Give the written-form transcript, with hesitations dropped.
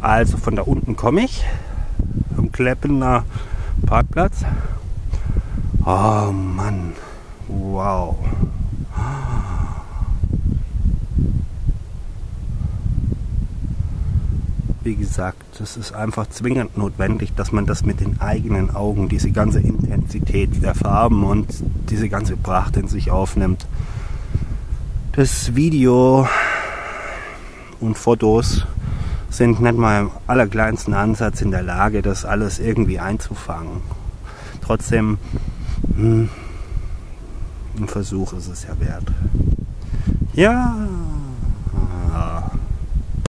Also von da unten komme ich, vom Kläppener Parkplatz. Oh Mann, wow. Wie gesagt, es ist einfach zwingend notwendig, dass man das mit den eigenen Augen, diese ganze Intensität der Farben und diese ganze Pracht in sich aufnimmt. Das Video und Fotos sind nicht mal im allerkleinsten Ansatz in der Lage, das alles irgendwie einzufangen. Trotzdem, ein Versuch ist es ja wert. Ja.